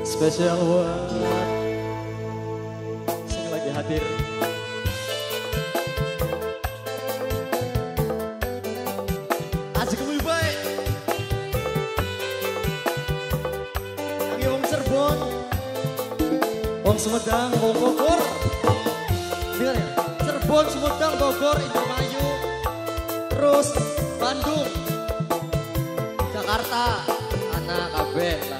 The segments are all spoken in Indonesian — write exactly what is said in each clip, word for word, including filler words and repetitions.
Spesial buat sing lagi hadir. Asik lebih baik. Lagi wong Cirebon, wong Sumedang, wong Bogor. Dengar ya, Cirebon, Sumedang, Bogor, Indramayu, terus Bandung, Jakarta, anak kabeh lah.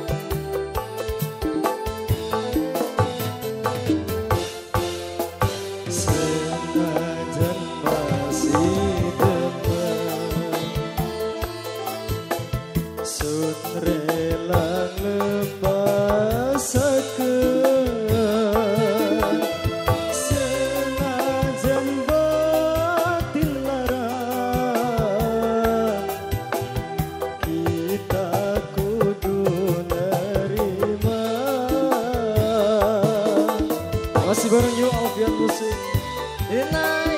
Masih bareng yuk Alfian Musik Inai.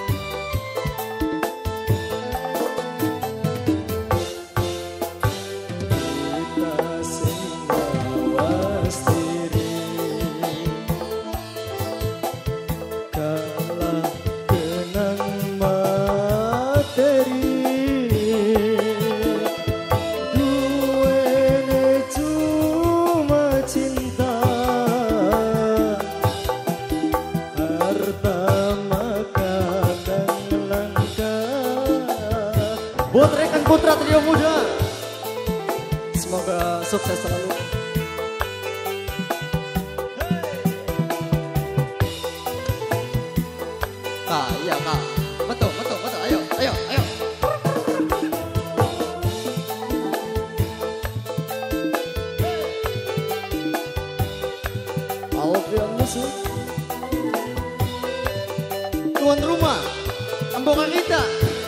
Kita sing mawas diri kalah kenang materi duwene cuma cinta buat rekan putra trio muda, semoga sukses selalu. Kak, iya kak, betul betul betul, ayo ayo ayo. Alfian Musik, tuan rumah, ambokan kita.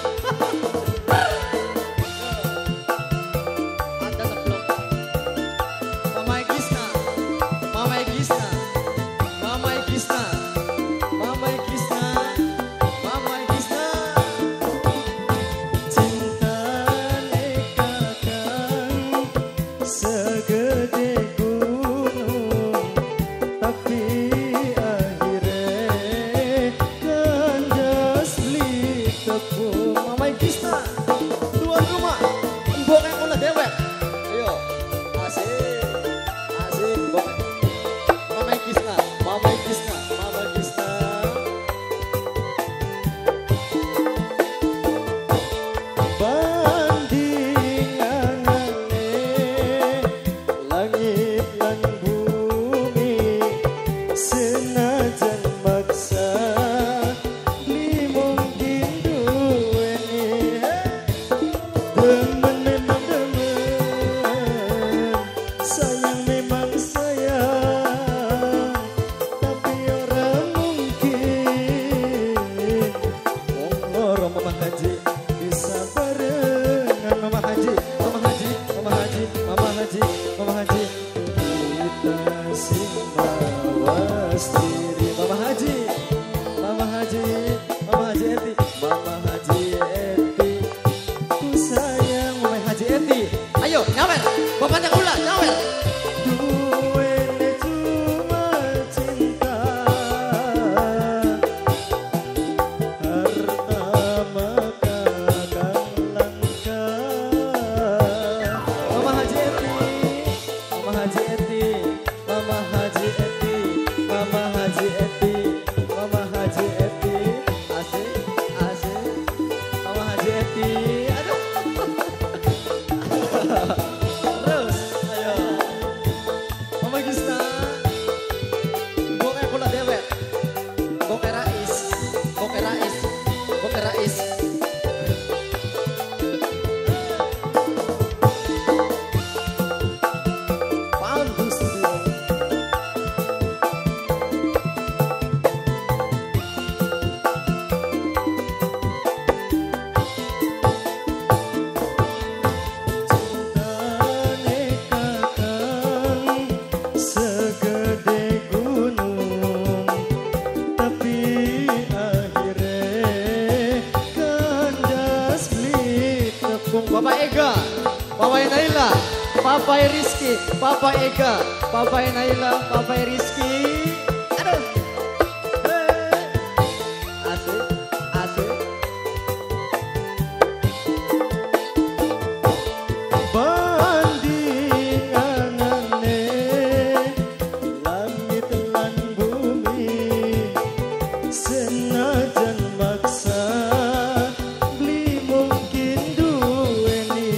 Ayo, nyawer, bapaknya gula, nyawer. Duwene cuma cinta, harta makakan langka. Mama Haji Eti, Mama Haji Eti, Mama Haji Eti, Mama Haji Eti, Mama Haji Eti, asik, asik, Mama Haji Eti. Terus, ayo Mama Gisna, Boke pula dewek, Boke Rais, Boke Rais, Boke Rais. Paham? Papa Rizky, Papa Ega, Papa Naila, Papa Rizky. Aduh. Hey. Asik, asik. Bandinganane langit lan bumi senajan maksa beli mungkin duweni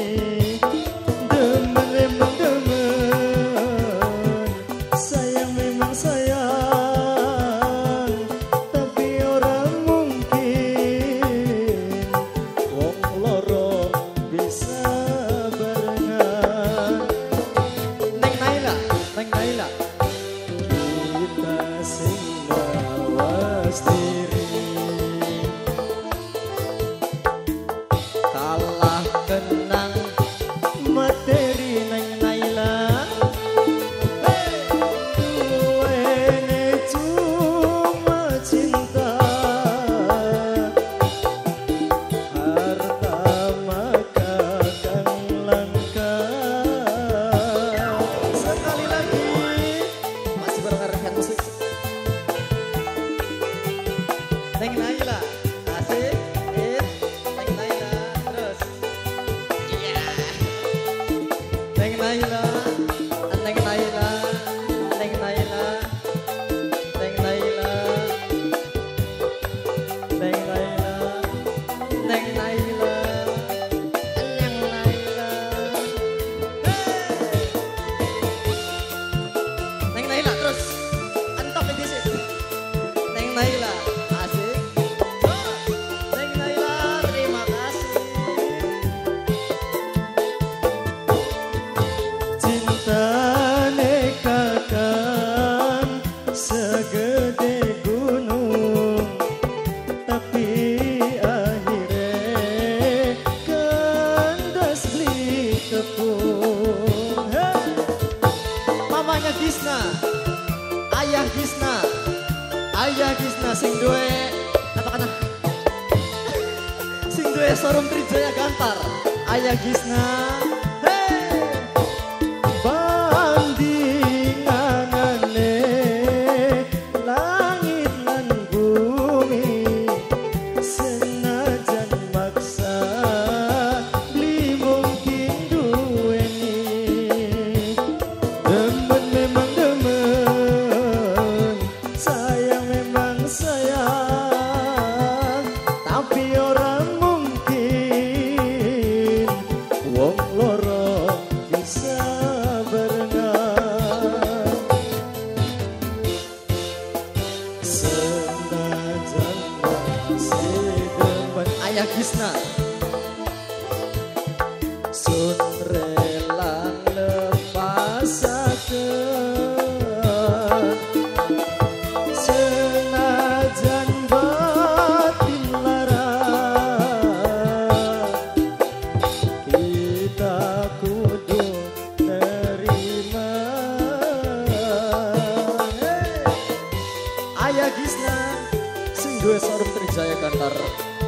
demen memang demen sayang memang sayang tapi orang mungkin wong loro bisa barengan. Neng Naila, Neng Naila. Kita sing mawas diri Kalah kenang materi nang Naila duwene cuma cinta harta maka kang langka. sekali lagi. Masih barengan rekan musik. Neng Naila, asik. It, Neng Naila, terus. Iya. Neng Naila, Neng Naila, Neng Naila, Neng Naila, Neng Naila, Neng Naila, Neng Naila. Hey! Neng Naila terus. Entok di sini. Neng Naila, asik. Neng Naila, terima kasih. Cintane kakang segede gunung tapi akhirnya kandas beli tepung. Hey! Mamanya Gisna, ayah Gisna, ayah Gisna sing duwe apa kana? Sing duwe showroom Trijaya Gantar, ayah Gisna. Hey! Bandinganane langit lan bumi senajan maksa beli mungkin duweni demen memang demen sayang memang sayang tapi orang mungkin wong loro bisa barengan senajan masih demen. Ayah Gisna. Sun rela lepasakeun senajan batin lara kita kudu terima. Ayah Gisna sing duwe showroom Trijaya Gantar.